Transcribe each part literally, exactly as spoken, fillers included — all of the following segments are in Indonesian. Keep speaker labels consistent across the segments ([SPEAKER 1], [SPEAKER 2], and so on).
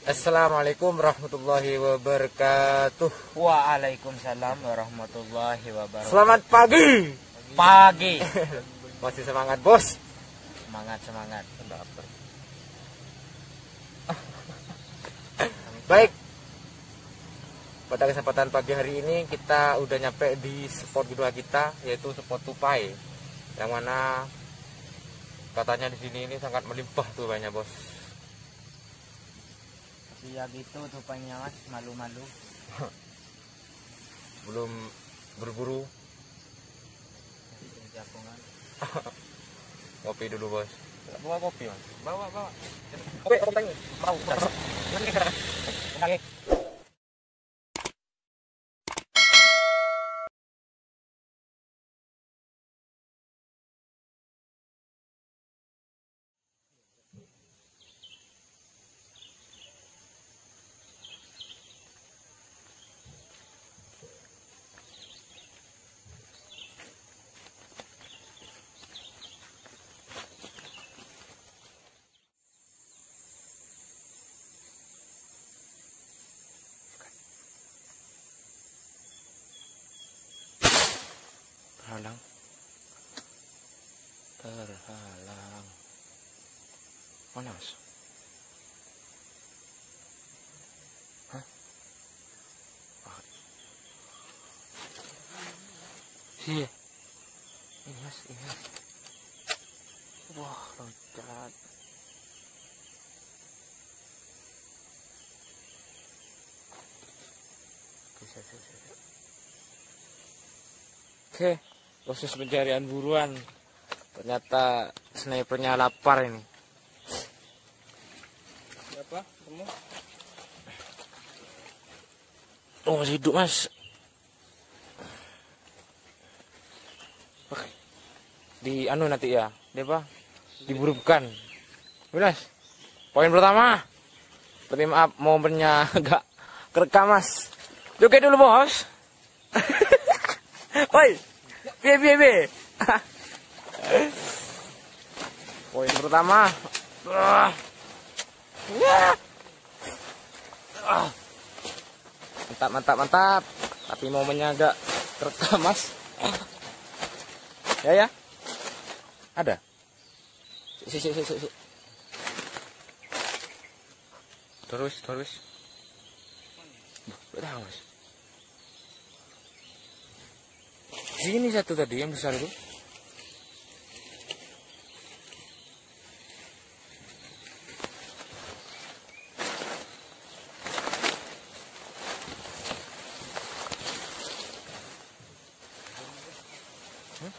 [SPEAKER 1] Assalamualaikum warahmatullahi wabarakatuh.
[SPEAKER 2] Waalaikumsalam warahmatullahi wabarakatuh.
[SPEAKER 1] Selamat pagi.
[SPEAKER 2] Pagi.
[SPEAKER 1] Masih semangat, Bos?
[SPEAKER 2] Semangat, semangat.
[SPEAKER 1] Baik. Pada kesempatan pagi hari ini kita udah nyampe di spot kedua kita, yaitu spot tupai. Yang mana katanya di sini ini sangat melimpah tupainya, Bos.
[SPEAKER 2] Ya gitu tupainya, Mas, malu-malu.
[SPEAKER 1] Belum berburu. Kopi dulu, Bos.
[SPEAKER 2] Bawa kopi, Mas.
[SPEAKER 1] Bawa, bawa.
[SPEAKER 2] Kopi, kopi. Bawa. Oke.
[SPEAKER 1] Terhalang. Terhalang. Mana, Mas? Hah? Ah. Iya. Ini, Mas, ini, Mas. Wah, loncat. Bisa, bisa, bisa. Oke. Proses pencarian buruan, ternyata snipernya lapar ini.
[SPEAKER 2] Siapa? Kamu?
[SPEAKER 1] Oh, masih hidup, Mas. Di anu nanti ya, dia apa? Diburukan. Mas, poin pertama. Berarti maaf, momennya agak kerekam, Mas. Joget dulu, Bos. Woi. Biye, biye, biye. Poin pertama. Uh. Yeah. Uh. Mantap, mantap, mantap. Tapi momennya agak terekam, Mas. Ya, ya. Ada. Si, si, si, si, si. Terus, terus. Berapa, Mas? Sini satu tadi yang besar itu. Hmm?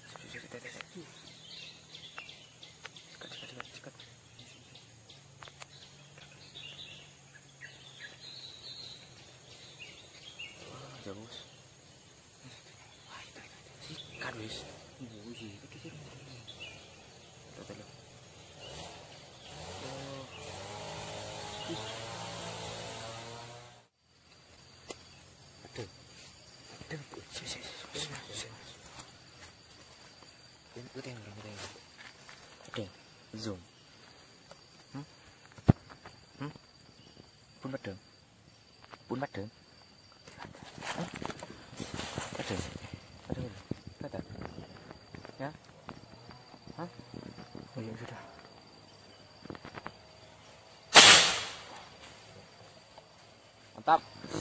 [SPEAKER 1] Jauh. Ikan, wis. Aduh. Aduh. Si, si, si. Ini tengok, tengok. Aduh. Zoom. Hmm? Hmm? Pun madeng. Pun madeng. Aduh. Aduh. Kata. Ya? Hah? Oh ya sudah. Mantap.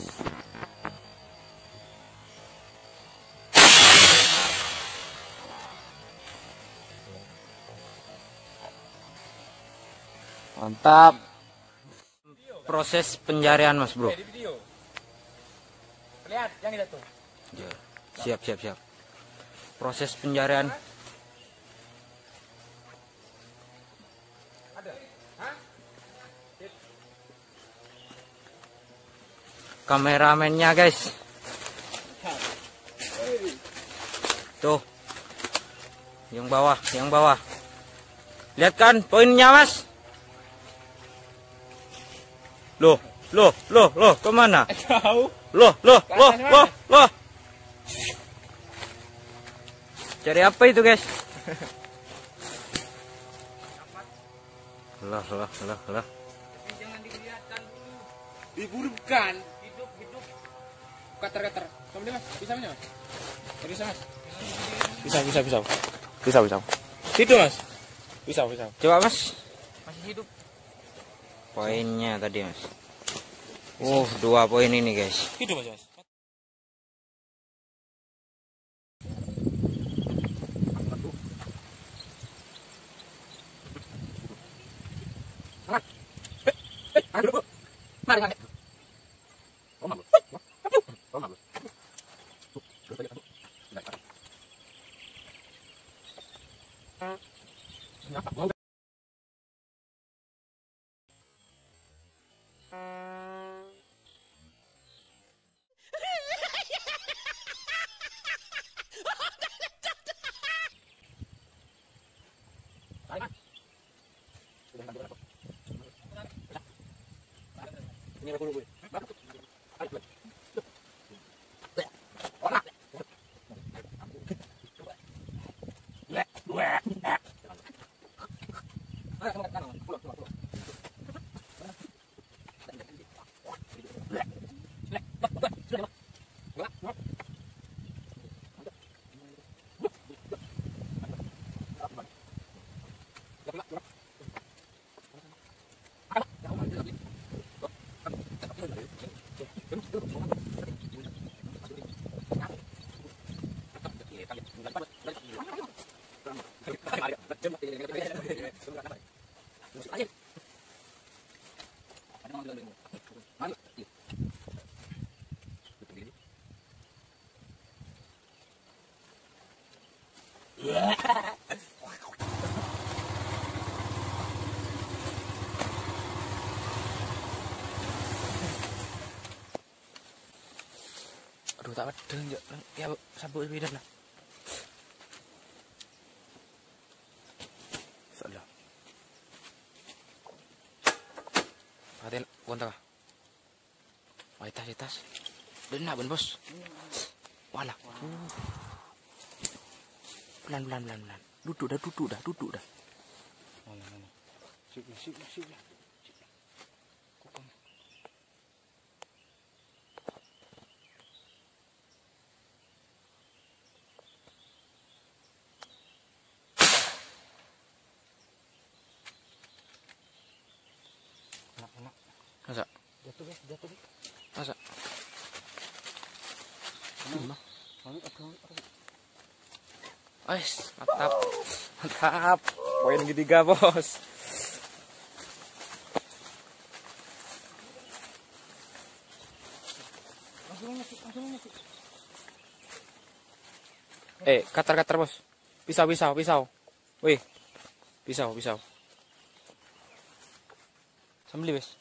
[SPEAKER 1] Mantap. Proses pencarian, Mas, Bro.
[SPEAKER 2] Lihat yang itu tuh.
[SPEAKER 1] Ya. Siap, siap, siap. Proses pencarian.
[SPEAKER 2] Ada. Hah?
[SPEAKER 1] Kameramennya, guys. Tuh. Yang bawah, yang bawah. Lihat kan poinnya, Mas? Loh, loh, loh, loh, kemana?
[SPEAKER 2] Tahu.
[SPEAKER 1] Loh, loh, loh, loh, loh. Cari apa itu, guys? Lah, lah, lah, lah.
[SPEAKER 2] Jangan dilihatkan dulu. Liburkan. Hidup, hidup. Kater-kater. Kamu mas, bisa mas? Bisa mas. Bisa, bisa, bisa. Bisa, bisa. Hidup mas. Bisa, bisa.
[SPEAKER 1] Coba mas.
[SPEAKER 2] Masih hidup.
[SPEAKER 1] Poinnya tadi mas. Uh, dua poin ini guys.
[SPEAKER 2] Hidup mas. Mas. Mari, ini aku dulu. Aduh tak ada ya sabuk beda lah. Salah. Paten kontak. Wah, tas tas. Benar ben bos. Walah. Pelan pelan pelan pelan. Duduk dah duduk dah duduk dah. Mana mana. Sip sip sip. Masa? Jatuh guys, jatuh guys. Masa? Mana? Ais, mantap. Mantap. Poin ketiga, bos. Eh, kater-kater, bos. Pisau, pisau, pisau. Wih. Pisau, pisau. Sambeli, bos.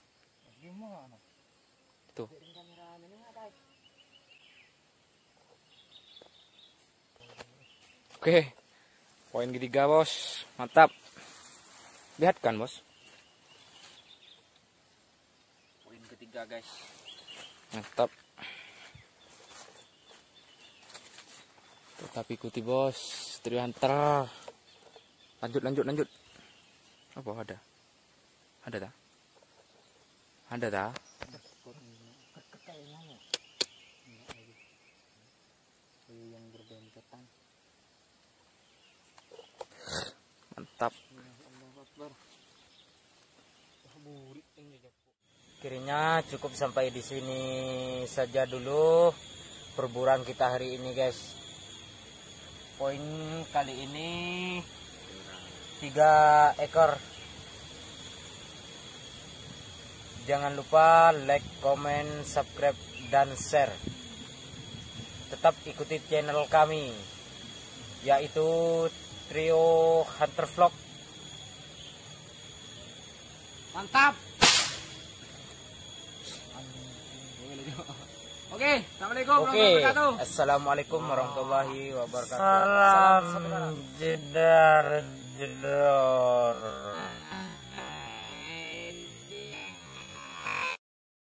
[SPEAKER 2] Tuh. Oke. Poin ketiga, bos. Mantap. Lihat kan, bos. Poin ketiga, guys. Mantap. Tetap ikuti, bos. Trio Hunter. Lanjut, lanjut, lanjut. Apa ada? Ada tak? Ada tak? Mantap. Kirinya cukup sampai di sini saja dulu perburuan kita hari ini, guys. Poin kali ini tiga ekor. Jangan lupa like, comment, subscribe, dan share. Tetap ikuti channel kami, yaitu Trio Hunter Vlog. Mantap. Oke, assalamualaikum warahmatullahi wabarakatuh. Assalamualaikum warahmatullahi wabarakatuh. Salam jedar jedor.